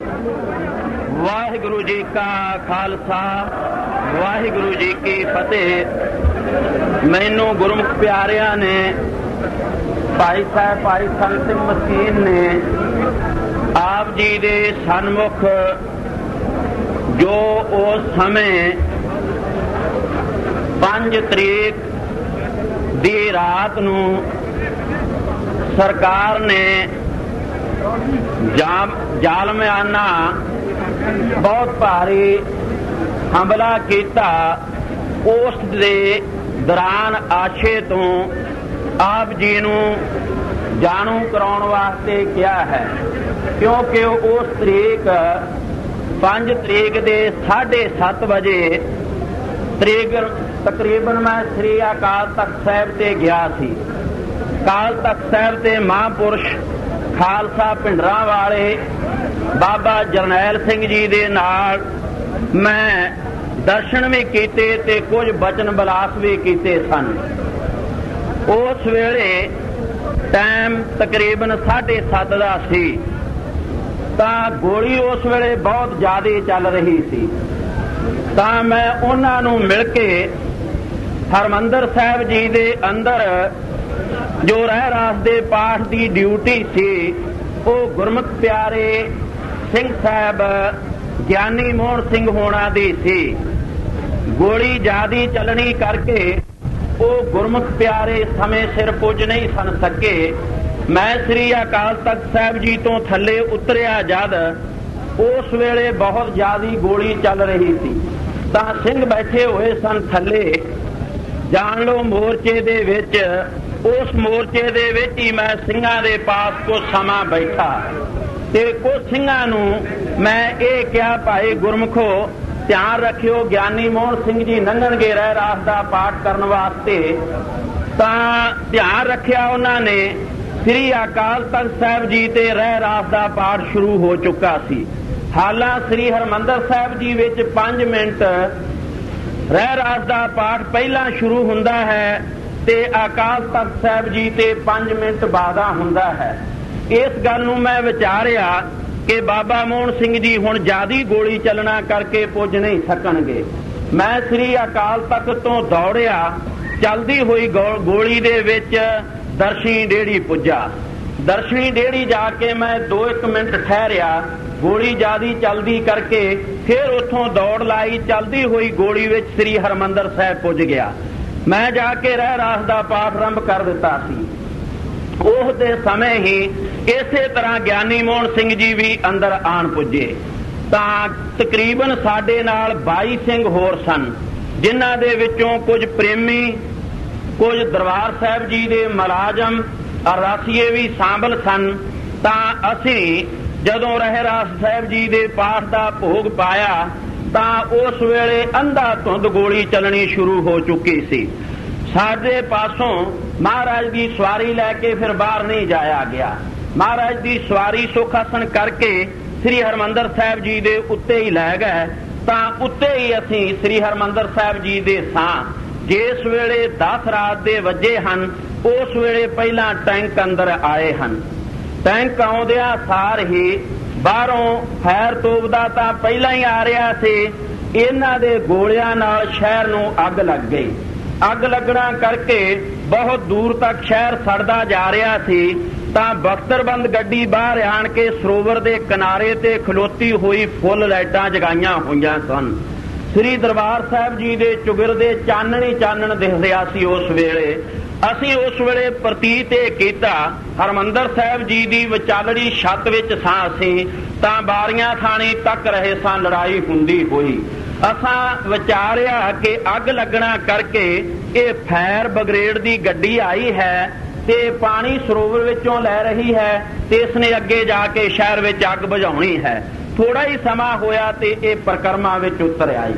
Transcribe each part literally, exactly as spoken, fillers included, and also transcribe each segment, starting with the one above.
वाहिगुरु जी का खालसा वाहिगुरु जी की फतेह। मैनू गुरमुख प्यारिया ने भाई साहब भाई संत सिंह मसीन ने आप जी दे सन्मुख जो उस समय पांच तरीक दी रात नू सरकार ने जाम जालमियाना बहुत भारी हमला किया। उस दे दौरान आशे तो आप जी नू जानू कराने वास्ते क्या है, क्योंकि उस तरीक पांच तरीक दे साढ़े सत्त बजे तरीक तकरीबन मैं श्री अकाल तख्त साहब ते गया सी। अकाल तख्त साहब ते महापुरुष खालसा पिंडरा वाले बाबा जरनैल सिंह जी दे नाल मैं दर्शन भी कीते ते कुछ बचन बिलास भी कीते सन। उस वेले टाइम तकरीबन साढ़े सत्त दा सी तां गोली उस वेले बहुत ज्यादा चल रही सी। तां मैं उन्हां नूं मिल के हरमंदर साहब जी दे अंदर जो रह रास दे पाठ की ड्यूटी सी वो गुरमुख प्यारे सिंह साहब ज्ञानी मोहन सिंह होना दी सी। गोली ज्यादा चलनी करके वो गुरमुख प्यारे समय सिर पुज नहीं सन सके। मैं श्री अकाल तख्त साहब जी तो थले उतरिया जद उस वेले बहुत ज्यादा गोली चल रही थी तां सिंह बैठे हुए सन थले। जान लो मोर्चे दे विच उस मोर्चे दे विच ही मैं सिंघां दे पास कुछ समा बैठा ते कुछ सिंघां नूं मैं ये कहा भाई गुरमुखो ध्यान रखियो ज्ञानी मोहन सिंह जी लंघणगे रह रास दा पाठ करन वास्ते। तां ध्यान रखिया उन्होंने श्री अकाल तख्त साहब जी ते रह रास दा पाठ शुरू हो चुका सी। हालां श्री हरमंदर साहब जी विच पांच मिनट रह रास दा पाठ पहला शुरू हुंदा है ते अकाल तख्त साहब जी ते पांच मिनट बादा हुंदा है। इस गल नूं मैं विचारिया कि बाबा मोहन सिंह जी हुण ज्यादा गोली चलना करके पुज नहीं सकणगे। मैं श्री अकाल तख्त तो दौड़िया चलदी हुई गोली दे विच दर्शनी डेड़ी पुजा। दर्शनी डेड़ी जाके मैं दो एक मिनट ठहरिया, गोली ज्यादा चलदी करके फिर उथों दौड़ लाई, चलदी हुई गोली विच श्री हरमंदर साहब पुज गया। मैं जाके रह रास दा पाठ आरंभ कर दिता सी। उस दे समय ही इसे तरह ज्ञानी मोहन सिंह जी भी अंदर आन पुजे। तां तकरीबन साडे नाल बाई सिंह होर सन, जिन्हां दे विचों कुछ प्रेमी, कुछ दरबार साहब जी दे मुलाजम अरदासीए भी शामिल सन। तां असीं जदों रह रास साहब जी दे पाठ दा भोग पाया तां उस वेले अंधा धुंध गोली चलनी शुरू हो चुकी सी। साडे पासों महाराज की सवारी लैके फिर बाहर नहीं जाया गया। महाराज की सवारी सुखासन करके श्री हरमंदर साहब जी दे उत्ते ही लै गए। तां उत्ते ही असीं श्री हरमंदर साहब जी दे सां। जिस वेले दस रात दे वजे हन उस वेले पहला टैंक अंदर आए हन। टैंक आउंदिया सार ही बाहरों फैर तोबदा तां पहला ही आ रहा सी। इन्हां दे गोलियां नाल शहर नूं अग लग गई। अग लगना करके बहुत दूर तक शहर सड़दा जा रहा सी। तां बख्तरबंद गड्डी बाहर आण के सरोवर दे किनारे ते खलोती हुई फुल लाइटां जगाईआं होईआं सन। श्री दरबार साहब जी दे चुगिर दे चानण ही चानण दिख रहा सी। उस वेले असीं उस वेले प्रतीत ये कीता हरमंदर साहब जी दी विचालड़ी छत विच सां असीं तां बारियां थाणी तक रहे सां लड़ाई हुंदी होई। असां विचारिया कि अग लगना करके ये फायर ब्रिगेड दी गड्डी आई है ते पानी सरोवर विचों लै रही है ते इसने अगे जाके शहर विच अग बुझाउणी है। थोड़ा ही समा होया ते ये परिक्रमा विच उतर आई।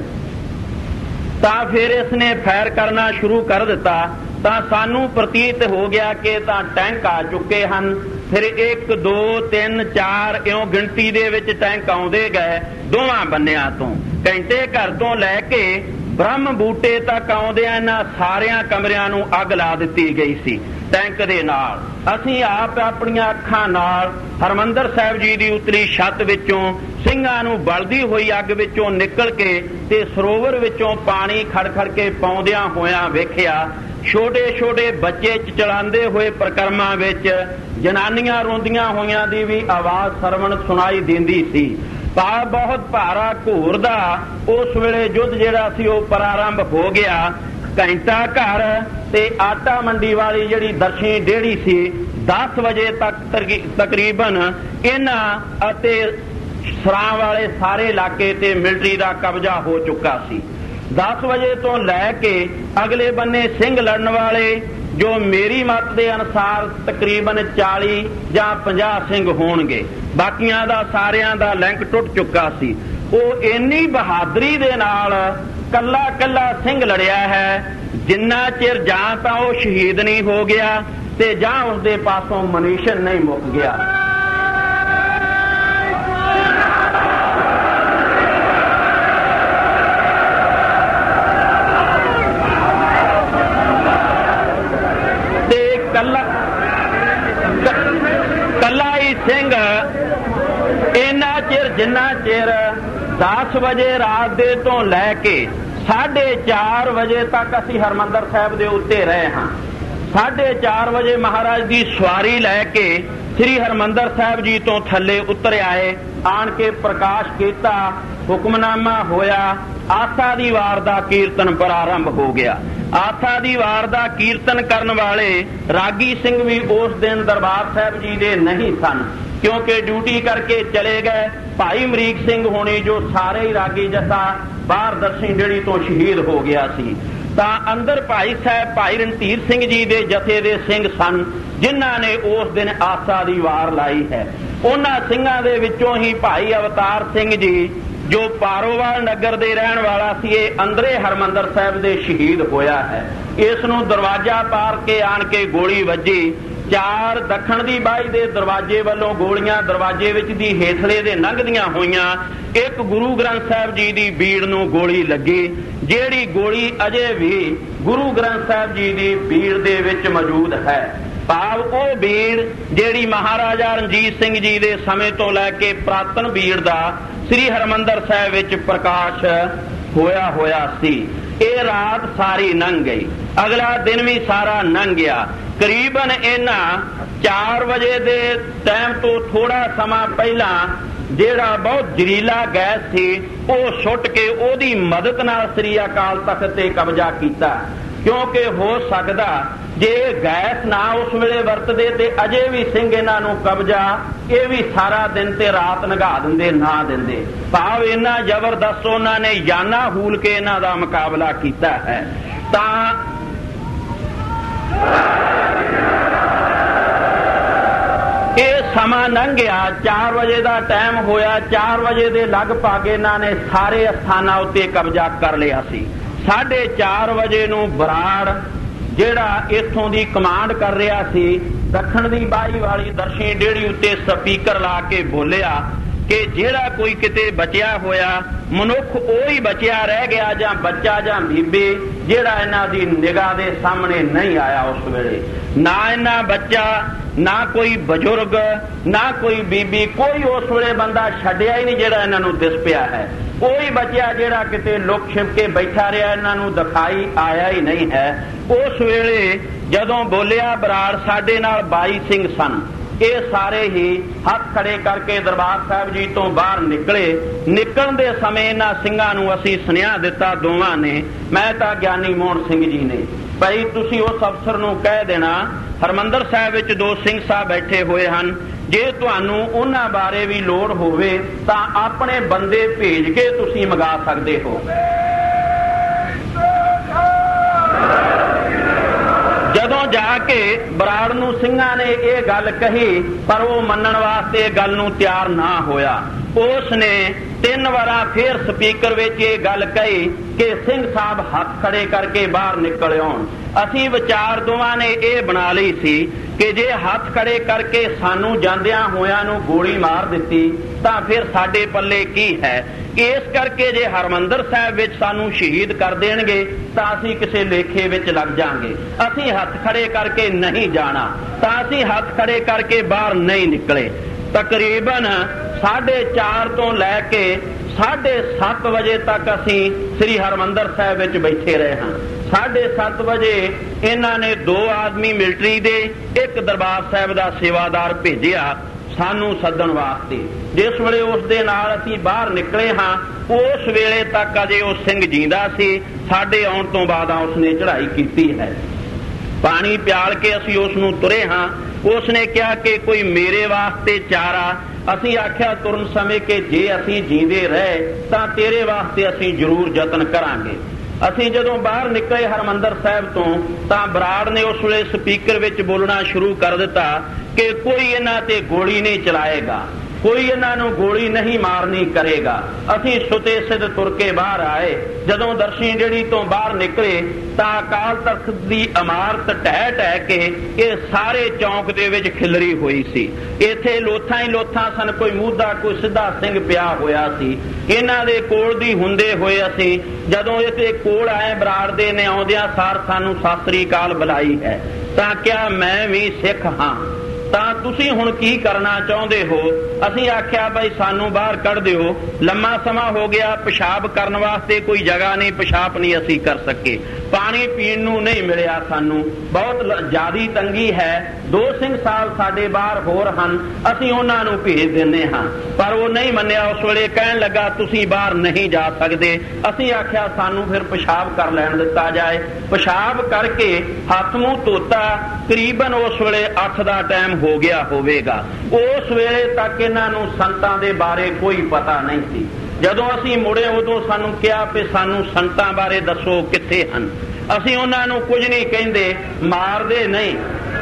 तां फिर इसने फायर करना शुरू कर दिता। तां सानू प्रतीत हो गया कि तां टैंक आ चुके हैं। फिर एक दो तीन चार इउं गिणती दे विच टैंक आउंदे गए दोवां बन्नियां तो। घंटे घर तो लैके ब्रह्म बूटे तक आउंदियां इन्हां सारियां कमरियां नूं अग ला दित्ती गई सी टैंक दे नाल। असीं आप अपणियां अखां नाल हरमंदर साहिब जी दी उतली छत विचों ਸਿੰਘਾਂ ਨੂੰ ਬਲਦੀ ਹੋਈ ਅੱਗ ਵਿੱਚੋਂ ਨਿਕਲ ਕੇ ਤੇ ਸਰੋਵਰ ਵਿੱਚੋਂ ਪਾਣੀ ਖੜ ਖੜ ਕੇ ਪਾਉਂਦਿਆਂ ਹੋਇਆਂ ਵੇਖਿਆ। ਛੋਟੇ ਛੋਟੇ ਬੱਚੇ ਚਲਾਉਂਦੇ ਹੋਏ ਪ੍ਰਕਰਮਾਂ ਵਿੱਚ ਜਨਾਨੀਆਂ ਰੋਂਦੀਆਂ ਹੋਈਆਂ ਦੀ ਵੀ ਆਵਾਜ਼ ਸਰਵਣ ਸੁਣਾਈ ਦਿੰਦੀ ਸੀ। ਭਾਵ ਬਹੁਤ ਭਾਰਾ ਘੋਰ ਦਾ ਉਸ ਵੇਲੇ ਯੁੱਧ ਜਿਹੜਾ ਸੀ ਉਹ ਪ੍ਰਾਰੰਭ ਹੋ ਗਿਆ। ਘੰਟਾ ਘਰ ਤੇ ਆਟਾ ਮੰਡੀ ਵਾਲੀ ਜਿਹੜੀ ਦਰਸ਼ਨੀ ਡੇੜੀ ਸੀ ਦਸ ਵਜੇ ਤੱਕ ਤਕਰੀਬਨ ਇਹਨਾਂ ਅਤੇ ਸਰਾਂ ਵਾਲੇ ਸਾਰੇ ਇਲਾਕੇ ਤੇ ਮਿਲਟਰੀ ਦਾ ਕਬਜ਼ਾ ਹੋ ਚੁੱਕਾ ਸੀ। ਦਸ ਵਜੇ ਤੋਂ ਲੈ ਕੇ ਅਗਲੇ ਬੰਨੇ ਸਿੰਘ ਲੜਨ ਵਾਲੇ ਜੋ ਮੇਰੀ ਮੱਤ ਦੇ ਅਨੁਸਾਰ ਤਕਰੀਬਨ ਚਾਲੀ ਜਾਂ ਪੰਜਾਹ ਸਿੰਘ ਹੋਣਗੇ। ਬਾਕੀਆਂ ਦਾ ਸਾਰਿਆਂ ਦਾ ਲਿੰਕ ਟੁੱਟ ਚੁੱਕਾ ਸੀ। ਉਹ ਇੰਨੀ ਬਹਾਦਰੀ ਦੇ ਨਾਲ ਕੱਲਾ ਕੱਲਾ ਸਿੰਘ ਲੜਿਆ ਹੈ ਜਿੰਨਾ ਚਿਰ ਜਾਂ ਤਾਂ ਉਹ ਸ਼ਹੀਦ ਨਹੀਂ ਹੋ ਗਿਆ ਤੇ ਜਾਂ ਉਸਦੇ ਪਾਸੋਂ ਮਨੀਸ਼ਨ ਨਹੀਂ ਮੁੱਕ ਗਿਆ। ਕੱਲਾ ਹੀ ਸਿੰਘ ਇੰਨਾ ਚਿਰ ਜਿੰਨਾ ਚਿਰ ਦਸ ਵਜੇ ਰਾਤ ਦੇ ਤੋਂ ਲੈ ਕੇ ਸਾਢੇ ਚਾਰ ਵਜੇ ਤੱਕ ਅਸੀਂ ਹਰਿਮੰਦਰ ਸਾਹਿਬ ਦੇ ਉੱਤੇ ਰਹੇ ਹਾਂ। ਸਾਢੇ ਚਾਰ ਵਜੇ ਮਹਾਰਾਜ ਦੀ ਸਵਾਰੀ ਲੈ ਕੇ ਸ੍ਰੀ ਹਰਿਮੰਦਰ ਸਾਹਿਬ ਜੀ ਤੋਂ ਥੱਲੇ ਉਤਰ ਆਏ। ਆਣ ਕੇ ਪ੍ਰਕਾਸ਼ ਕੀਤਾ, ਹੁਕਮਨਾਮਾ ਹੋਇਆ, ਆਸਾ ਦੀ ਵਾਰ ਦਾ ਕੀਰਤਨ ਪ੍ਰਾਰੰਭ ਹੋ ਗਿਆ। ਆਸਾ ਦੀ ਵਾਰ ਦਾ ਕੀਰਤਨ ਕਰਨ ਵਾਲੇ ਰਾਗੀ ਸਿੰਘ ਵੀ ਉਸ ਦਿਨ ਦਰਬਾਰ ਸਾਹਿਬ ਜੀ ਦੇ ਨਹੀਂ ਸਨ, ਕਿਉਂਕਿ ਡਿਊਟੀ ਕਰਕੇ ਚਲੇ ਗਏ। ਭਾਈ ਅਮਰੀਕ ਸਿੰਘ ਹੋਣੀ ਜੋ ਸਾਰੇ ਹੀ ਰਾਗੀ ਜਥਾ ਬਾਹਰ ਦਰਸ਼ਨੀ ਡੇੜੀ ਤੋਂ ਸ਼ਹੀਦ ਹੋ ਗਿਆ ਸੀ, ਤਾਂ ਅੰਦਰ ਭਾਈ ਸਾਹਿਬ ਭਾਈ ਰਣਧੀਰ ਸਿੰਘ ਜੀ ਦੇ ਜਥੇ ਦੇ ਸਿੰਘ ਸਨ ਜਿਨ੍ਹਾਂ ਨੇ ਉਸ ਦਿਨ ਆਸਾ ਦੀ ਵਾਰ ਲਾਈ ਹੈ। ਉਹਨਾਂ ਸਿੰਘਾਂ ਦੇ ਵਿੱਚੋਂ ਹੀ ਭਾਈ ਅਵਤਾਰ ਸਿੰਘ ਜੀ ਜੋ ਪਾਰੋਵਾਲ ਨਗਰ ਦੇ ਰਹਿਣ ਵਾਲਾ ਸੀ, ਇਹ ਅੰਦਰੇ ਹਰਿਮੰਦਰ ਸਾਹਿਬ ਦੇ ਸ਼ਹੀਦ ਹੋਇਆ ਹੈ। ਇਸ ਨੂੰ ਦਰਵਾਜ਼ਾ ਪਾਰ ਕੇ ਆਣ ਕੇ ਗੋਲੀ ਵੱਜੀ। ਚਾਰ ਦੱਖਣ ਦੀ ਬਾਈ ਦੇ ਦਰਵਾਜ਼ੇ ਵੱਲੋਂ ਗੋਲੀਆਂ ਦਰਵਾਜ਼ੇ ਵਿੱਚ ਦੀ ਹੇਠਲੇ ਦੇ ਲੰਘਦੀਆਂ ਹੋਈਆਂ। ਇੱਕ ਗੁਰੂ ਗ੍ਰੰਥ ਸਾਹਿਬ ਜੀ ਦੀ ਬੀੜ ਨੂੰ ਗੋਲੀ ਲੱਗੀ, ਜਿਹੜੀ ਗੋਲੀ ਅਜੇ ਵੀ ਗੁਰੂ ਗ੍ਰੰਥ ਸਾਹਿਬ ਜੀ ਦੀ ਬੀੜ ਦੇ ਵਿੱਚ ਮੌਜੂਦ ਹੈ। ਭਾਵ ਉਹ ਬੀੜ ਜਿਹੜੀ ਮਹਾਰਾਜਾ ਰਣਜੀਤ ਸਿੰਘ ਜੀ ਦੇ ਸਮੇਂ ਤੋਂ ਲੈ ਕੇ ਪ੍ਰਾਤਨ ਬੀੜ ਦਾ ਸ੍ਰੀ ਹਰਿਮੰਦਰ ਸਾਹਿਬ ਵਿੱਚ ਪ੍ਰਕਾਸ਼ ਹੋਇਆ ਹੋਇਆ ਸੀ। ਇਹ ਰਾਤ ਸਾਰੀ ਲੰਘ ਗਈ, ਅਗਲਾ ਦਿਨ ਵੀ ਸਾਰਾ ਲੰਘ ਗਿਆ। ਕਰੀਬਨ ਇਹਨਾਂ ਚਾਰ ਵਜੇ ਦੇ ਟਾਈਮ ਤੋਂ ਥੋੜਾ ਸਮਾਂ ਪਹਿਲਾਂ ਜਿਹੜਾ ਬਹੁਤ ਜ਼ਹਿਰੀਲਾ ਗੈਸ ਸੀ ਉਹ ਸੁੱਟ ਕੇ ਉਹਦੀ ਮਦਦ ਨਾਲ ਸ੍ਰੀ ਅਕਾਲ ਤਖਤ ਤੇ ਕਬਜ਼ਾ ਕੀਤਾ, ਕਿਉਂਕਿ ਹੋ ਸਕਦਾ ਜੇ ਗੈਸ ਨਾ ਉਸ ਵੇਲੇ ਵਰਤਦੇ ਤੇ ਅਜੇ ਵੀ ਸਿੰਘ ਇਹਨਾਂ ਨੂੰ ਕਬਜ਼ਾ ਇਹ ਵੀ ਸਾਰਾ ਦਿਨ ਤੇ ਰਾਤ ਲੰਘਾ ਦਿੰਦੇ ਨਾ ਦਿੰਦੇ। ਭਾਵ ਇੰਨਾ ਜ਼ਬਰਦਸਤ ਉਹਨਾਂ ਨੇ ਜਾਨਾਂ ਹੂਲ ਕੇ ਇਹਨਾਂ ਦਾ ਮੁਕਾਬਲਾ ਕੀਤਾ ਹੈ। ਤਾਂ ਇਹ ਸਮਾਂ ਲੰਘਿਆ, ਚਾਰ ਵਜੇ ਦਾ ਟਾਈਮ ਹੋਇਆ। ਚਾਰ ਵਜੇ ਦੇ ਲਗਭਗ ਇਹਨਾਂ ਨੇ ਸਾਰੇ ਸਥਾਨਾਂ ਉੱਤੇ ਕਬਜ਼ਾ ਕਰ ਲਿਆ ਸੀ। ਸਾਢੇ ਚਾਰ ਵਜੇ ਨੂੰ ਬਰਾੜ ਜਿਹੜਾ ਇੱਥੋਂ ਦੀ ਕਮਾਂਡ ਕਰ ਰਿਹਾ ਸੀ, ਦੱਖਣ ਦੀ ਬਾਈ ਵਾਲੀ ਦਰਸ਼ਨੀ ਡੇੜੀ ਉੱਤੇ ਸਪੀਕਰ ਲਾ ਕੇ ਬੋਲਿਆ ਕਿ ਜਿਹੜਾ ਕੋਈ ਕਿਤੇ ਬਚਿਆ ਹੋਇਆ ਮਨੁੱਖ ਉਹ ਹੀ ਬਚਿਆ ਰਹਿ ਗਿਆ, ਜਾਂ ਬੱਚਾ ਜਾਂ ਬੀਬੀ ਜਿਹੜਾ ਇਹਨਾਂ ਦੀ ਨਿਗਾਹ ਦੇ ਸਾਹਮਣੇ ਨਹੀਂ ਆਇਆ ਉਸ ਵੇਲੇ। ਨਾ ਇਹਨਾਂ ਬੱਚਾ, ਨਾ ਕੋਈ ਬਜ਼ੁਰਗ, ਨਾ ਕੋਈ ਬੀਬੀ, ਕੋਈ ਉਸ ਵੇਲੇ ਬੰਦਾ ਛੱਡਿਆ ਹੀ ਨਹੀਂ ਜਿਹੜਾ ਇਹਨਾਂ ਨੂੰ ਦਿਸ ਪਿਆ ਹੈ। ਕੋਈ ਬਚਿਆ ਜਿਹੜਾ ਕਿਤੇ ਲੁਕ ਛਿਪ ਕੇ ਬੈਠਾ ਰਿਹਾ, ਇਹਨਾਂ ਨੂੰ ਦਿਖਾਈ ਆਇਆ ਹੀ ਨਹੀਂ ਹੈ। ਉਸ ਵੇਲੇ ਜਦੋਂ ਬੋਲਿਆ ਬਰਾੜ, ਸਾਡੇ ਨਾਲ ਬਾਈ ਸਿੰਘ ਸਨ, ਇਹ ਸਾਰੇ ਹੀ ਹੱਥ ਖੜੇ ਕਰਕੇ ਦਰਬਾਰ ਸਾਹਿਬ ਜੀ ਤੋਂ ਬਾਹਰ ਨਿਕਲੇ। ਨਿਕਲਣ ਦੇ ਸਮੇਂ ਇਹਨਾਂ ਸਿੰਘਾਂ ਨੂੰ ਅਸੀਂ ਸੁਨੇਹਾ ਦਿੱਤਾ, ਦੋਵਾਂ ਨੇ, ਮੈਂ ਤਾਂ ਗਿਆਨੀ ਮੋਹਨ ਸਿੰਘ ਜੀ ਨੇ, ਭਾਈ ਤੁਸੀਂ ਉਸ ਅਫਸਰ ਨੂੰ ਕਹਿ ਦੇਣਾ ਹਰਿਮੰਦਰ ਸਾਹਿਬ ਵਿੱਚ ਦੋ ਸਿੰਘ ਸਾਹਿਬ ਬੈਠੇ ਹੋਏ ਹਨ, ਜੇ ਤੁਹਾਨੂੰ ਉਹਨਾਂ ਬਾਰੇ ਵੀ ਲੋੜ ਹੋਵੇ ਤਾਂ ਆਪਣੇ ਬੰਦੇ ਭੇਜ ਕੇ ਤੁਸੀਂ ਮੰਗਾ ਸਕਦੇ ਹੋ। ਜਦੋਂ ਜਾ ਕੇ ਬਰਾੜ ਨੂੰ ਸਿੰਘਾਂ ਨੇ ਇਹ ਗੱਲ ਕਹੀ, ਪਰ ਉਹ ਮੰਨਣ ਵਾਸਤੇ ਇਹ ਗੱਲ ਨੂੰ ਤਿਆਰ ਨਾ ਹੋਇਆ। ਉਸ ਨੇ ਤਿੰਨ ਵਾਰਾਂ ਫੇਰ ਸਪੀਕਰ ਵਿੱਚ ਇਹ ਗੱਲ ਕਹੀ ਕਿ ਸਿੰਘ ਸਾਹਿਬ ਹੱਥ ਖੜੇ ਕਰਕੇ ਬਾਹਰ ਨਿਕਲ ਆਉਣ। ਅਸੀਂ ਵਿਚਾਰ ਦੋਵਾਂ ਨੇ ਇਹ ਬਣਾ ਲਈ ਸੀ ਕਿ ਜੇ ਹੱਥ ਖੜੇ ਕਰਕੇ ਸਾਨੂੰ ਜਾਂਦਿਆਂ ਹੋਇਆਂ ਨੂੰ ਗੋਲੀ ਮਾਰ ਦਿੱਤੀ ਤਾਂ ਫਿਰ ਸਾਡੇ ਪੱਲੇ ਕੀ ਹੈ। ਇਸ ਕਰਕੇ ਜੇ ਹਰਿਮੰਦਰ ਸਾਹਿਬ ਵਿੱਚ ਸਾਨੂੰ ਸ਼ਹੀਦ ਕਰ ਦੇਣਗੇ ਤਾਂ ਅਸੀਂ ਕਿਸੇ ਲੇਖੇ ਵਿੱਚ ਲੱਗ ਜਾਾਂਗੇ। ਅਸੀਂ ਹੱਥ ਖੜੇ ਕਰਕੇ ਨਹੀਂ ਜਾਣਾ, ਤਾਂ ਅਸੀਂ ਹੱਥ ਖੜੇ ਕਰਕੇ ਬਾਹਰ ਨਹੀਂ ਨਿਕਲੇ। ਤਕਰੀਬਨ साढ़े चार तो लैके साढ़े सत्त बजे तक असी श्री हरमंदर साहब विच बैठे रहे हाँ। साढ़े सत्त बजे इन्हां ने दो आदमी मिलटरी दे एक दरबार साहब दा सेवादार भेजिया सानू सदन वास्ते। जिस वेले उस दे नाल असीं बाहर निकले हाँ उस वेले तक अजे वो सिंह जींदा सी। साडे आउण तो बाद उसने चढ़ाई कीती है। पानी प्याल के असीं उसनूं तुरे हाँ। उसने कहा कि कोई मेरे वास्ते चारा। असीं आख्या तुरन समय के जे असीं जींदे रहे तां तेरे वास्ते असीं जरूर यतन करांगे। असीं जदों बाहर निकले हरमंदर साहब तो तां बराड़ ने उस वेले स्पीकर विच बोलना शुरू कर दिता कि कोई इन्हां ते गोली नहीं चलाएगा, कोई इन्हां नूं गोली नहीं मारनी करेगा। असीं सुते सिद्ध तुर के बाहर आए। जदों दर्शी डेड़ी तो बाहर निकले तां अकाल तख्त दी इमारत ढह ढह के ये सारे चौंक दे विच खिलरी हुई सी। इत्थे लोथां ही लोथां सन, कोई मूधा कोई सिद्धा सिंह पिया होया सी। इन्हां दे कोल दी हुंदे होए असीं जदों इत्थे कोल आए बराड़ दे ने आउंदियां सार सानू सत श्री अकाल बुलाई है तां क्या मैं भी सिख हाँ तां तुसीं हुण की करना चाहुंदे हो। असीं आख्या भाई सानू बाहर कढ़ दिओ, लम्मा समा हो गया, पेशाब करन वास्ते कोई जगह नहीं, पेशाब नहीं असीं कर सके, पानी पीण नूं नहीं मिलिया, सानू बहुत ज्यादा तंगी है। दो सिंह साल साडे बाहर होर हन, असीं उन्हां नूं भेज दिंदे हां। पर वो नहीं मन्निया। उस वेले कहण लगा तुसीं बाहर नहीं जा सकदे। असीं आख्या सानू फिर पेशाब कर लैण दिता जाए। पेशाब करके हत्थ मूंह धोता। करीबन उस वेले अठ दा टाइम हो गया होवेगा। उस वेले तक इन्हां नूं संतां दे बारे कोई पता नहीं सी। जदों असीं मुड़े उदों सानू कहा कि सानू संतां बारे दसो कित्थे हन। असीं उन्हां नूं कुछ नहीं कहिंदे, मारदे नहीं।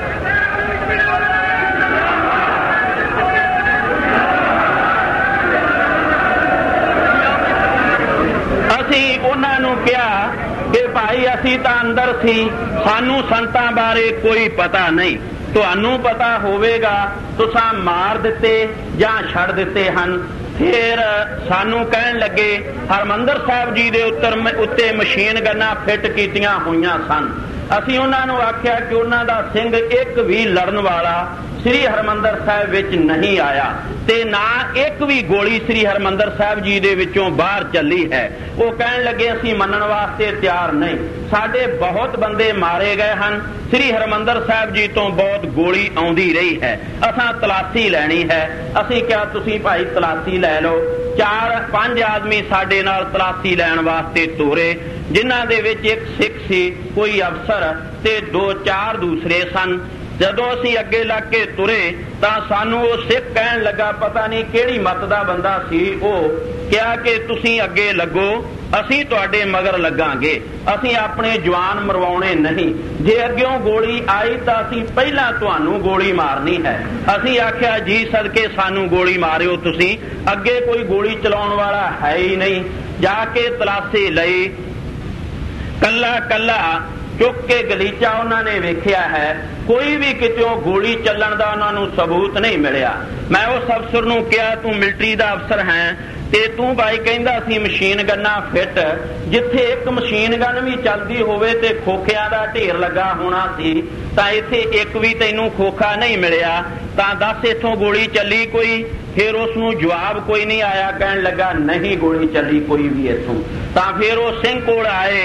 असीं उन्हां नूं कहा कि भाई असीं तां अंदर सी, सानू संतां बारे कोई पता नहीं, तुहानू पता होवेगा तुसां मार दिते जां छड़ दिते हन। फिर सानू कहण लगे हरमंदर साहब जी दे उत्तर उत्ते मशीन गन्नां फिट कीतियां होईयां सन। असीं उन्हां नूं आख्या कि उन्हां दा सिंह एक भी लड़न वाला श्री हरमंदर साहब विच नहीं आया ते ना एक भी गोली श्री हरमंदर साहब जी दे विचों बाहर चली है। वो कहण लगे असीं मन्नण वास्ते तैयार नहीं, साडे बहुत बंदे मारे गए हन, श्री हरमंदर साहब जी तो बहुत गोली आउंदी रही है, असां तलाशी लैणी है। असीं क्या तुसीं भाई तलाशी लै लो। चार पांच आदमी साडे नाल तलाशी लैण वास्ते तोरे, जिन्हां दे विच एक सिख सी, कोई अफसर ते दो चार दूसरे सन। जदों असीं अगे लग के तुरे तां सानू वो सिख कहण लगा, पता नहीं किहड़ी मत दा बंदा सी, वो क्या कि तुसीं अगे लगो, असीं तुहाडे मगर लगांगे, असीं अपने जवान मरवाउणे नहीं, जे अग्गों गोली आई तां असीं पहलां तुहानू गोली मारनी है। असीं आख्या जी सदके सानू गोली मारियो तुसीं, अगे कोई गोली चलाउण वाला है ही नहीं। जाके तलाशी लई, कल्ला कल्ला चुक के गलीचा उन्होंने वेख्या है, कोई भी कितों गोली चलन का उन्होंने सबूत नहीं मिलिया। मैं उस अफसर नूं कहा तू मिलिटरी का अफसर है ते तू भाई कहंदा सी मशीन गन्ना फिट, जिथे एक मशीन गन भी चलती होवे ते खोखियां दा ढेर लगा होना सी, तां इत्थे एक भी तैनूं खोखा नहीं मिलिया, तां दस इत्थों गोली चली कोई? फिर उसनूं जवाब कोई नहीं आया। कहण लगा नहीं गोली चली कोई भी इत्थों। तां फिर वो सिंह कोल आए।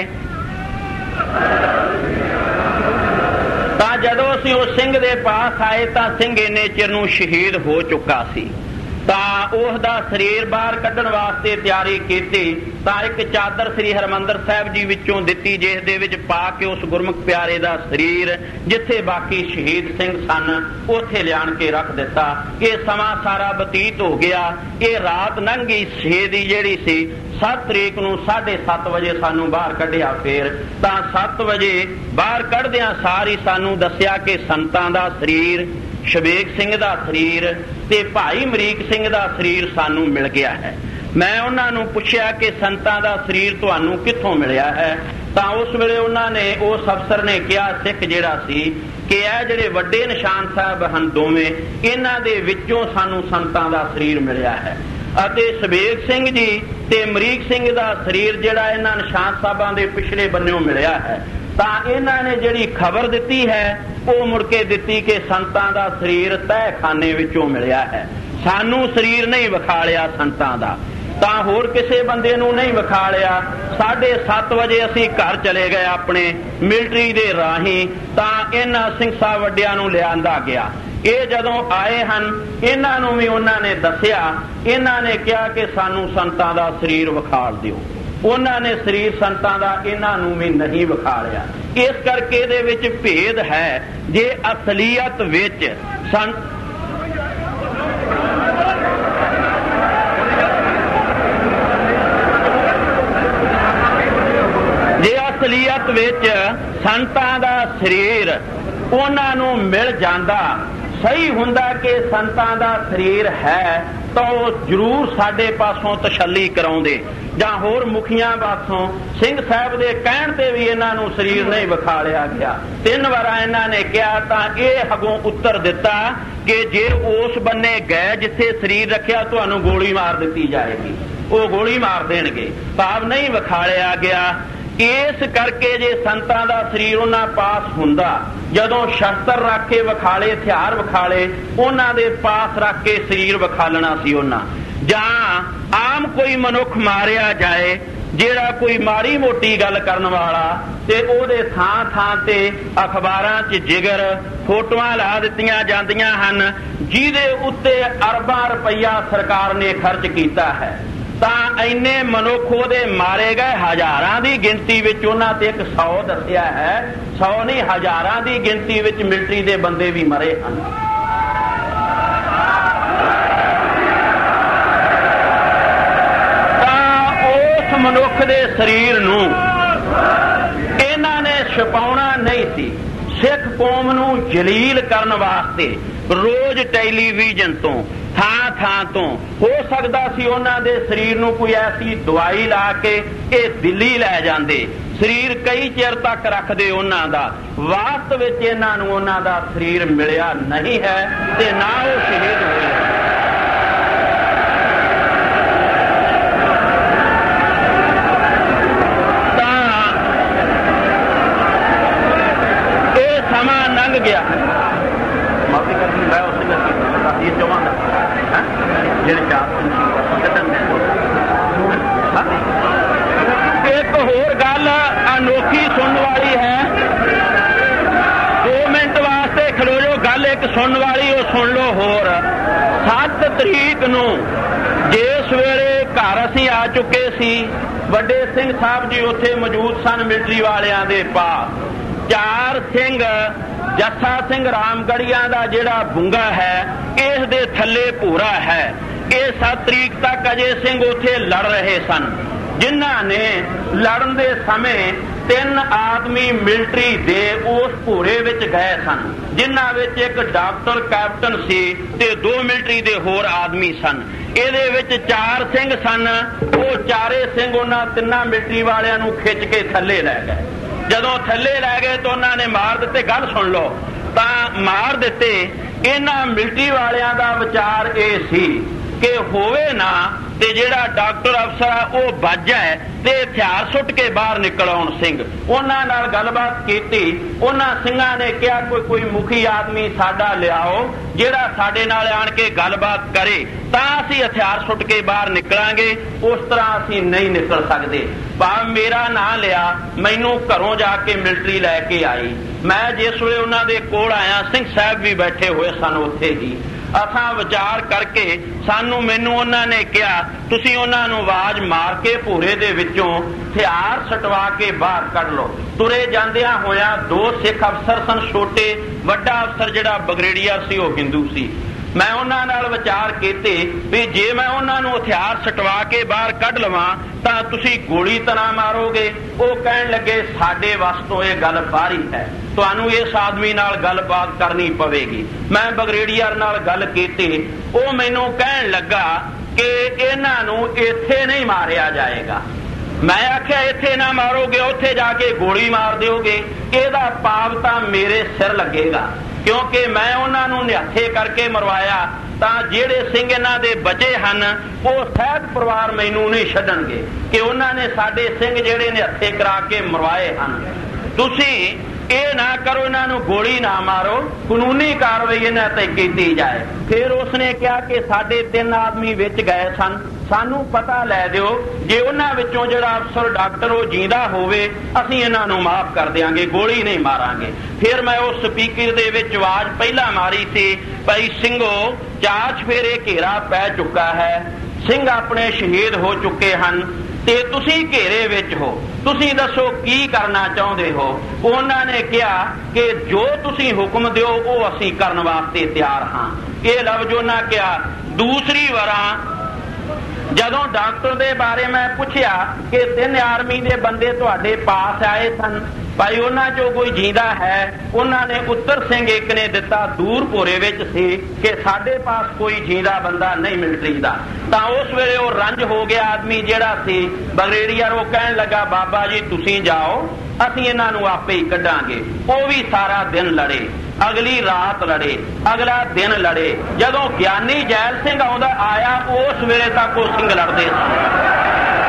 तां जदों असीं उस सिंह दे पास आए तां सिंह इन्ने चिर नूं शहीद हो चुका सी। तां उसदा शरीर बाहर कढण वास्ते तैयारी कीती तां एक चादर श्री हरमंदर साहब जी विचों दित्ती, जिस दे विच पा के उस गुरमुख प्यारे दा शरीर जिथे बाकी शहीद सिंह सन उथे लियाण के रख दिता। ये समा सारा बतीत हो गया। ये रात लंघ गई। छे दी जिहड़ी सी सत्त तरीक नूं साढ़े सत्त वजे सानू बाहर कढिया। फिर तां सत्त वजे बाहर कढदियां सारी सानू दस्सिया कि संतां दा शरीर, शबेग सिंह दा शरीर ते भाई अमरीक सिंह दा शरीर सानू मिल गया है। मैं उन्हां नूं पुछया कि संतां दा शरीर तुहानू कित्थों मिलिया है? तां उस वेले उन्हां ने उस अफसर ने कहा, सिख जिहड़ा सी, कि ਇਹ ਜਿਹੜੇ ਵੱਡੇ ਨਿਸ਼ਾਨ ਸਾਹਿਬ ਹਨ ਦੋਵੇਂ, ਇਹਨਾਂ ਦੇ ਵਿੱਚੋਂ ਸਾਨੂੰ ਸੰਤਾਂ ਦਾ ਸਰੀਰ ਮਿਲਿਆ ਹੈ ਅਤੇ ਸਵੇਗ ਸਿੰਘ ਜੀ ਤੇ ਅਮਰੀਕ ਸਿੰਘ ਦਾ ਸਰੀਰ ਜਿਹੜਾ ਇਹਨਾਂ ਨਿਸ਼ਾਨ ਸਾਹਿਬਾਂ ਦੇ ਪਿਛਲੇ ਬੰਨਿਓਂ ਮਿਲਿਆ ਹੈ। ਤਾਂ ਇਹਨਾਂ ਨੇ ਜਿਹੜੀ ਖਬਰ ਦਿੱਤੀ ਹੈ ਉਹ ਮੁੜ ਕੇ ਦਿੱਤੀ ਕਿ ਸੰਤਾਂ ਦਾ ਸਰੀਰ ਤਹਿਖਾਨੇ ਵਿੱਚੋਂ ਮਿਲਿਆ ਹੈ। सानू शरीर नहीं विखा लिया संतां दा, तां होर किसी बंदे नूं नहीं विखा लिया। साढ़े सत्त वजे असीं घर चले गए अपने मिलटरी दे राहीं, तां इन्हां सिंह साहब वड्डियां नूं लिआंदा गया। ये जदों आए हन इन्हां नूं भी उन्हां ने दस्सिया, इन्हां ने कहा कि सानू संतां दा शरीर विखाल दिओ। उन्हां ने शरीर संतां दा इन्हां नूं भी नहीं विखालिया। इस करके इहदे विच भेद है। जे असलीयत विच सन जे असलीयत विच संतां दा शरीर उन्हां नूं मिल जांदा, सही हुंदा कि संतां दा शरीर है तो जरूर साडे पासों तसल्ली कराउंदे, जां होर मुखियां पासों सिंह साहब दे कहण ते भी इन्हां नूं शरीर नहीं विखालिया गया। तीन वार इन्हां ने कहा तां इह अगों उत्तर दिता कि जे उस बन्ने गए जिथे शरीर रखिया तुहानूं गोली मार दित्ती जाएगी, वो गोली मार देणगे, भाव नहीं विखालिया गया। इस करके जे संतां दा शरीर उन्हां पास हुंदा, जदों शस्त्र रख के विखाले, हथियार विखाले, उन्हां दे पास रख के शरीर विखालना सी उन्हां। जां आम कोई मनुख मारिया जाए जेड़ा कोई माड़ी मोटी गल करन वाला, ते ओहदे थां थां ते अखबारां च जिगर फोटोआं ला दित्तियां जांदियां हन जिहदे उत्ते अरबां रुपया सरकार ने खर्च कीता है, तां इन्ने मनुख ओहदे मारे गए। हजारां दी गिनती विच उन्हां ते एक सौ दस्सिया है, सौ नहीं हजारां दी गिनती विच मिलिटरी दे बंदे भी मरे हन। तां उस मनुख दे शरीर नूं इन्हां ने छुपाउणा नहीं सी। सिख कौम नूं जलील करन वास्ते रोज टेलीविजन तो थां थां तो हो सकदा सी उन्हां दे शरीर नूं कोई ऐसी दवाई ला के ये दिल्ली लै जांदे, शरीर कई चिर तक रखदे उन्हां दा। वास्तव विच इन्हां नूं उन्हां दा शरीर मिलिया नहीं है ते ना वो शहीद होए। तां ये समां लंघ गया। माफी करनी मैं उस ये चाहता एक होर गल अनोखी सुनने वाली है। दो मिनट वास्ते खलो जो, गल एक सुनने वाली वो सुन लो होर। सत्त तरीक नूं जिस वेले घर असीं आ चुके सी, वड्डे सिंह साहब जी उत्थे मौजूद सन मिलिटरी वालियां दे पास। चार सिंह जस्सा सिंह रामगढ़िया का जिहड़ा बुंगा है इस दे थल्ले भूरा है। ये सत्त तरीक तक अजय सिंह उत्थे लड़ रहे सन, जिन्हां ने लड़न दे समय तीन आदमी मिलिटरी दे उस भूरे विच गए सन, जिन्हां विच एक डॉक्टर कैप्टन सी ते दो मिलिटरी दे होर आदमी सन। इहदे विच चार सिंह सन। वो चारे सिंह उन्हां तिन्नां मिलिटरी वालियां नूं खिच के थल्ले लै गए। जदों थल्ले लै गए तो उन्होंने मार दिते। गल सुन लो, तां मार दिते। इन्हां मिलिटरी वालियां दा विचार ये सी कि होवे ना ते जिहड़ा डॉक्टर अफसर आ वो बच जाए ते हथियार सुट के बाहर निकल आउण। सिंह उन्हां नाल गलबात कीती। उन्हां सिंघां ने कहा कोई कोई मुखी आदमी साडा लिआओ जिहड़ा साडे नाल आण के गलबात करे, तां असीं हथियार सुट के बाहर निकलांगे, उस तरह असीं नहीं निकल सकदे। भाव मेरा नां लिया, मैनूं घरों जाके मिलिटरी लैके आई। मैं जिस वेले उन्हां दे कोल आया, सिंह साहब भी बैठे हुए सन उत्थे ही। असां विचार करके सानू मैनू उन्होंने कहा तुसीं उन्हां नूं आवाज मार के भूरे दे विचों हथियार सटवा के बाहर कढ लो। तुरे जांदियां होया दो सिख अफसर सन छोटे, वड्डा अफसर जिहड़ा ब्रिगेडियर सी वो हिंदू सी। मैं उन्हां नाल विचार कीते भी जे मैं उन्हां नूं हथियार सटवा के बाहर कढ लवां तां तुसीं गोली तना मारोगे। वो कहण लगे साडे वस तों इह गल बाहरी है, तुहानूं इस आदमी नाल गलबात करनी पवेगी। मैं ब्रिगेडियर नाल गल कीती, वो मैनूं कहण लगा कि इन्हां नूं इत्थे नहीं मारिया जाएगा। मैं आख्या इत्थे ना मारोगे, उत्थे जाके गोली मार दिओगे, इहदा पाप तां मेरे सिर लगेगा, क्योंकि मैं उन्हां नूं निहत्थे करके मरवाया तां जिहड़े सिंह इन्हां दे बचे हन वो सहज परिवार मैनूं नहीं छड्डणगे कि उन्हां ने साडे सिंह जिहड़े निहत्थे करा के मरवाए हन। तुसीं ਇਹ ਨਾ ਕਰੋ, ਇਹਨਾਂ ਨੂੰ ਗੋਲੀ ਨਾ ਮਾਰੋ, ਕਾਨੂੰਨੀ ਕਾਰਵਾਈ ਇਹਨਾਂ ਤੇ ਕੀਤੀ ਜਾਏ। ਫਿਰ ਉਸਨੇ ਕਿਹਾ ਕਿ ਸਾਡੇ ਤਿੰਨ ਆਦਮੀ ਵਿੱਚ ਗਏ ਸਨ, ਸਾਨੂੰ ਪਤਾ ਲੈ ਦਿਓ, ਜੇ ਉਹਨਾਂ ਵਿੱਚੋਂ ਜਿਹੜਾ ਅਫਸਰ ਡਾਕਟਰ ਉਹ ਜਿੰਦਾ ਹੋਵੇ ਅਸੀਂ ਇਹਨਾਂ ਨੂੰ ਮਾਫ ਕਰ ਦਿਆਂਗੇ, ਗੋਲੀ ਨਹੀਂ ਮਾਰਾਂਗੇ। ਫਿਰ ਮੈਂ ਉਸ ਸਪੀਕਰ ਦੇ ਵਿੱਚ ਆਵਾਜ਼ ਪਹਿਲਾਂ ਮਾਰੀ ਸੀ, ਭਾਈ ਸਿੰਘੋ ਚਾਰ ਚੁਫੇਰੇ ਘੇਰਾ ਪੈ ਚੁੱਕਾ ਹੈ, ਸਿੰਘ ਆਪਣੇ ਸ਼ਹੀਦ ਹੋ ਚੁੱਕੇ ਹਨ ਤੇ ਤੁਸੀਂ ਘੇਰੇ ਵਿੱਚ ਹੋ, ਤੁਸੀਂ ਦੱਸੋ ਕੀ ਕਰਨਾ ਚਾਹੁੰਦੇ ਹੋ। ਉਹਨਾਂ ਨੇ ਕਿਹਾ ਕਿ ਜੋ ਤੁਸੀਂ ਹੁਕਮ ਦਿਓ ਉਹ ਅਸੀਂ ਕਰਨ ਵਾਸਤੇ ਤਿਆਰ ਹਾਂ। ਇਹ ਲਫ਼ਜ਼ ਉਹਨਾਂ ਕਿਹਾ। ਦੂਸਰੀ ਵਾਰਾਂ ਜਦੋਂ ਡਾਕਟਰ ਦੇ ਬਾਰੇ ਮੈਂ ਪੁੱਛਿਆ ਕਿ ਤਿੰਨ ਆਰਮੀ ਦੇ ਬੰਦੇ ਤੁਹਾਡੇ ਪਾਸ ਆਏ ਸਨ, ਭਾਈ ਉਹਨਾਂ ਚੋਂ ਕੋਈ ਜਿੰਦਾ ਹੈ? ਉਹਨਾਂ ਨੇ ਉੱਤਰ ਸਿੰਘ ਇੱਕ ਨੇ ਦਿੱਤਾ, ਦੂਰਪੁਰੇ ਵਿੱਚ ਸੀ, ਕਿ ਸਾਡੇ ਪਾਸ ਕੋਈ ਜਿੰਦਾ ਬੰਦਾ ਨਹੀਂ ਮਿਲਟਰੀ ਦਾ। ਤਾਂ ਉਸ ਵੇਲੇ ਉਹ ਰੰਜ ਹੋ ਗਿਆ ਆਦਮੀ ਜਿਹੜਾ ਸੀ ਬਗਰੇੜੀਆ, ਉਹ ਕਹਿਣ ਲੱਗਾ ਬਾਬਾ ਜੀ ਤੁਸੀਂ ਜਾਓ, ਅਸੀਂ ਇਹਨਾਂ ਨੂੰ ਆਪੇ ਹੀ ਕੱਢਾਂਗੇ। ਉਹ ਵੀ ਸਾਰਾ ਦਿਨ ਲੜੇ, ਅਗਲੀ ਰਾਤ ਲੜੇ, ਅਗਲਾ ਦਿਨ ਲੜੇ। ਜਦੋਂ ਗਿਆਨੀ ਜੈਲ ਸਿੰਘ ਆਉਂਦਾ ਆਇਆ ਉਸ ਵੇਲੇ ਤੱਕ ਉਹ ਸਿੰਘ ਲੜਦੇ ਸਨ।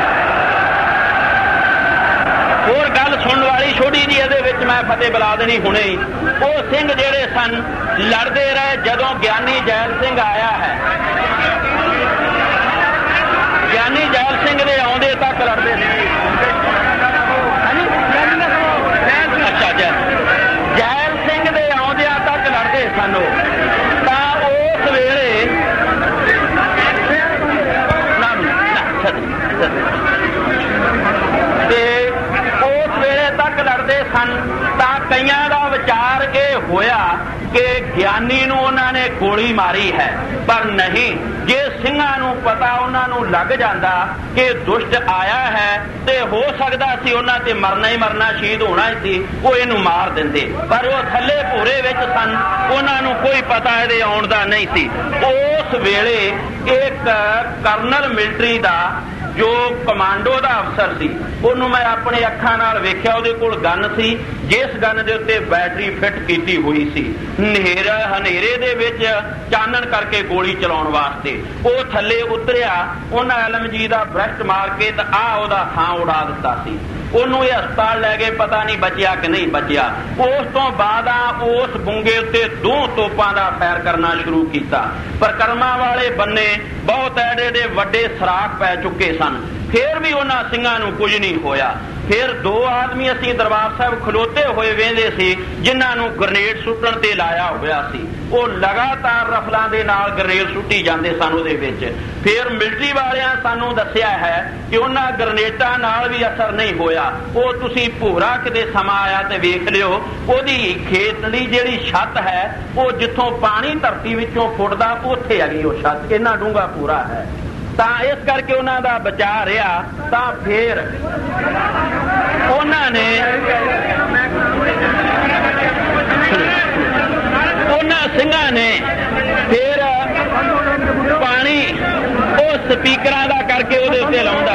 ਹੋਰ ਗੱਲ ਸੁਣਨ ਵਾਲੀ ਛੋਟੀ ਜੀ ਇਹਦੇ ਵਿੱਚ ਮੈਂ ਫਤਿਹ ਬੁਲਾ ਦੇਣੀ ਹੁਣੇ ਹੀ। ਉਹ ਸਿੰਘ ਜਿਹੜੇ ਸਨ ਲੜਦੇ ਰਹੇ। ਜਦੋਂ ਗਿਆਨੀ ਜੈਲ ਸਿੰਘ ਆਇਆ ਹੈ, ਗਿਆਨੀ ਜੈਲ ਸਿੰਘ ਦੇ ਆਉਂਦੇ ਤੱਕ ਲੜਦੇ ਨੇ। ਅੱਛਾ ਜੈ ਜੈਲ ਸਿੰਘ ਦੇ ਆਉਂਦਿਆਂ ਤੱਕ ਲੜਦੇ ਸਨ ਉਹ। ਤਾਂ ਉਸ ਵੇਲੇ ਤੇ ਉਸ ਵੇਲੇ ਤੱਕ ਲੜਦੇ ਸਨ। ਤਾਂ ਕਈਆਂ ਦਾ ਵਿਚਾਰ ਇਹ ਹੋਇਆ ਕਿ ਗਿਆਨੀ ਨੂੰ ਉਹਨਾਂ ਨੇ ਗੋਲੀ ਮਾਰੀ ਹੈ, ਪਰ ਨਹੀਂ, ਜੇ ਸਿੰਘਾਂ ਨੂੰ ਪਤਾ ਉਹਨਾਂ ਨੂੰ ਲੱਗ ਜਾਂਦਾ ਕਿ ਦੁਸ਼ਟ ਆਇਆ ਹੈ ਤੇ ਹੋ ਸਕਦਾ ਸੀ ਉਹਨਾਂ ਤੇ ਮਰਨਾ ਹੀ ਮਰਨਾ, ਸ਼ਹੀਦ ਹੋਣਾ ਹੀ ਸੀ, ਉਹ ਇਹਨੂੰ ਮਾਰ ਦਿੰਦੇ। ਪਰ ਉਹ ਥੱਲੇ ਭੂਰੇ ਵਿੱਚ ਸਨ, ਉਹਨਾਂ ਨੂੰ ਕੋਈ ਪਤਾ ਇਹਦੇ ਆਉਣ ਦਾ ਨਹੀਂ ਸੀ। ਉਸ ਵੇਲੇ ਇੱਕ ਕਰਨਲ ਮਿਲਟਰੀ ਦਾ ਜੋ ਕਮਾਂਡੋ ਦਾ ਅਫਸਰ ਸੀ, ਉਹਨੂੰ ਮੈਂ ਆਪਣੇ ਅੱਖਾਂ ਨਾਲ ਵੇਖਿਆ, ਉਹਦੇ ਕੋਲ ਗਨ ਸੀ, ਜਿਸ ਗਨ ਦੇ ਉੱਤੇ ਬੈਟਰੀ ਫਿੱਟ ਕੀਤੀ ਹੋਈ ਸੀ। ਹਨੇਰਾ ਹਨੇਰੇ ਦੇ ਵਿੱਚ ਚਾਨਣ ਕਰਕੇ ਗੋਲੀ ਚਲਾਉਣ ਵਾਸਤੇ ਉਹ ਥੱਲੇ ਉਤਰਿਆ। ਉਹਨਾਂ ਐਲਮਜੀ ਦਾ ਬ੍ਰਸ਼ਟ ਮਾਰ ਕੇ ਤਾਂ ਆਹ ਉਹਦਾ ਥਾਂ ਉਡਾ ਦਿੱਤਾ ਸੀ। ਉਹਨੂੰ ਇਹ ਹਸਪਤਾਲ ਲੈ ਗਏ, ਪਤਾ ਨਹੀਂ ਬਚਿਆ ਕਿ ਨਹੀਂ ਬਚਿਆ। ਉਸ ਤੋਂ ਬਾਅਦ ਉਸ ਬੁੰਗੇ ਉੱਤੇ ਦੋ ਤੋਪਾਂ ਦਾ ਫਾਇਰ ਕਰਨਾ ਸ਼ੁਰੂ ਕੀਤਾ। ਪਰਕਰਮਾ ਵਾਲੇ ਬੰਨੇ ਬਹੁਤ ਐਡੇ ਦੇ ਵੱਡੇ ਸਰਾਖ ਪੈ ਚੁੱਕੇ ਸਨ, ਫਿਰ ਵੀ ਉਹਨਾਂ ਸਿੰਘਾਂ ਨੂੰ ਕੁਝ ਨਹੀਂ ਹੋਇਆ। ਫਿਰ ਦੋ ਆਦਮੀ ਅਸੀਂ ਦਰਬਾਰ ਸਾਹਿਬ ਖਲੋਤੇ ਹੋਏ ਵੇਂਦੇ ਸੀ, ਜਿਨ੍ਹਾਂ ਨੂੰ ਗ੍ਰਨੇਡ ਸੁੱਟਣ ਤੇ ਲਾਇਆ ਹੋਇਆ ਸੀ। ਉਹ ਲਗਾਤਾਰ ਰਫਲਾਂ ਦੇ ਨਾਲ ਗ੍ਰਨੇਡ ਸੁੱਟੀ ਜਾਂਦੇ ਸਨ ਉਹਦੇ ਵਿੱਚ। ਫਿਰ ਮਿਲਟਰੀ ਵਾਲਿਆਂ ਸਾਨੂੰ ਦੱਸਿਆ ਹੈ ਕਿ ਉਹਨਾਂ ਗ੍ਰਨੇਡਾਂ ਨਾਲ ਵੀ ਅਸਰ ਨਹੀਂ ਹੋਇਆ। ਉਹ ਤੁਸੀਂ ਭੂਰਾ ਕਿਤੇ ਸਮਾਂ ਆਇਆ ਤੇ ਵੇਖ ਲਿਓ, ਉਹਦੀ ਖੇਤਲੀ ਜਿਹੜੀ ਛੱਤ ਹੈ, ਉਹ ਜਿੱਥੋਂ ਪਾਣੀ ਧਰਤੀ ਵਿੱਚੋਂ ਫੁੱਟਦਾ ਉੱਥੇ ਹੈਗੀ ਉਹ ਛੱਤ, ਇੰਨਾ ਡੂੰਘਾ ਪੂਰਾ ਹੈ। ਤਾਂ ਇਸ ਕਰਕੇ ਉਹਨਾਂ ਦਾ ਬਚਾਅ ਰਿਹਾ। ਤਾਂ ਫਿਰ ਉਹਨਾਂ ਨੇ ਉਹਨਾਂ ਸਿੰਘਾਂ ਨੇ ਫਿਰ ਪਾਣੀ ਉਹ ਸਪੀਕਰਾਂ ਦਾ ਕਰਕੇ ਉਹਦੇ ਉੱਤੇ ਲਾਉਂਦਾ।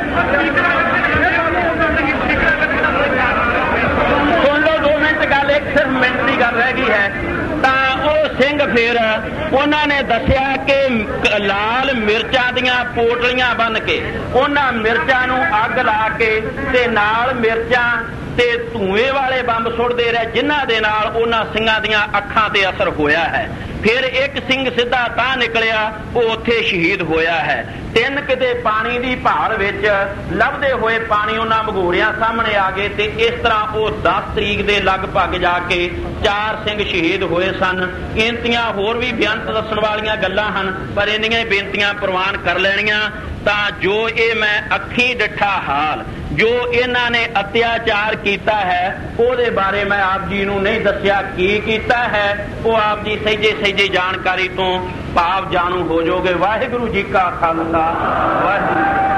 ਸੁਣ ਲਓ ਦੋ ਮਿੰਟ ਗੱਲ, ਇੱਕ ਸਿਰਫ ਮਿੰਟ ਦੀ ਗੱਲ ਰਹਿ ਗਈ ਹੈ। ਤਾਂ ਉਹ ਸਿੰਘ ਫਿਰ ਉਹਨਾਂ ਨੇ ਦੱਸਿਆ ਕਿ ਲਾਲ ਮਿਰਚਾਂ ਦੀਆਂ ਪੋਟਲੀਆਂ ਬੰਨ ਕੇ ਉਹਨਾਂ ਮਿਰਚਾਂ ਨੂੰ ਅੱਗ ਲਾ ਕੇ ਤੇ ਨਾਲ ਮਿਰਚਾਂ ਤੇ ਧੂਏ ਵਾਲੇ ਬੰਬ ਸੁੱਟਦੇ ਰਹੇ, ਜਿਨ੍ਹਾਂ ਦੇ ਨਾਲ ਉਹਨਾਂ ਸਿੰਘਾਂ ਦੀਆਂ ਅੱਖਾਂ ਤੇ ਅਸਰ ਹੋਇਆ ਹੈ। ਫਿਰ ਇੱਕ ਸਿੰਘ ਸਿੱਧਾ ਤਾਂ ਨਿਕਲਿਆ, ਉਹ ਉੱਥੇ ਸ਼ਹੀਦ ਹੋਇਆ ਹੈ। ਤਿੰਨ ਕਿਤੇ ਪਾਣੀ ਦੀ ਭਾਲ ਵਿੱਚ ਲੱਭਦੇ ਹੋਏ ਪਾਣੀ ਉਹਨਾਂ ਮਗੋਰਿਆਂ ਸਾਹਮਣੇ ਆ ਗਏ ਤੇ ਇਸ ਤਰ੍ਹਾਂ ਉਹ ਦਸ ਤਰੀਕ ਦੇ ਲਗਭਗ ਜਾ ਕੇ ਚਾਰ ਸਿੰਘ ਸ਼ਹੀਦ ਹੋਏ ਸਨ। ਇੰਤੀਆਂ ਹੋਰ ਵੀ ਬੇਅੰਤ ਦੱਸਣ ਵਾਲੀਆਂ ਗੱਲਾਂ ਹਨ, ਪਰ ਇੰਨੀਆਂ ਹੀ ਬੇਨਤੀਆਂ ਪ੍ਰਵਾਨ ਕਰ ਲੈਣੀਆਂ। ਤਾਂ ਜੋ ਇਹ ਮੈਂ ਅੱਖੀਂ ਡਿੱਠਾ ਹਾਲ, ਜੋ ਇਹਨਾਂ ਨੇ ਅਤਿਆਚਾਰ ਕੀਤਾ ਹੈ, ਉਹਦੇ ਬਾਰੇ ਮੈਂ ਆਪ ਜੀ ਨੂੰ ਨਹੀਂ ਦੱਸਿਆ ਕੀ ਕੀਤਾ ਹੈ। ਉਹ ਆਪ ਜੀ ਸਹਿਜੇ ਸਹਿਜੇ ਜਾਣਕਾਰੀ ਤੋਂ ਭਾਵ ਜਾਣੂ ਹੋ ਜਾਓਗੇ। ਵਾਹਿਗੁਰੂ ਜੀ ਕਾ ਖਾਲਸਾ, ਵਾਹਿਗੁਰੂ।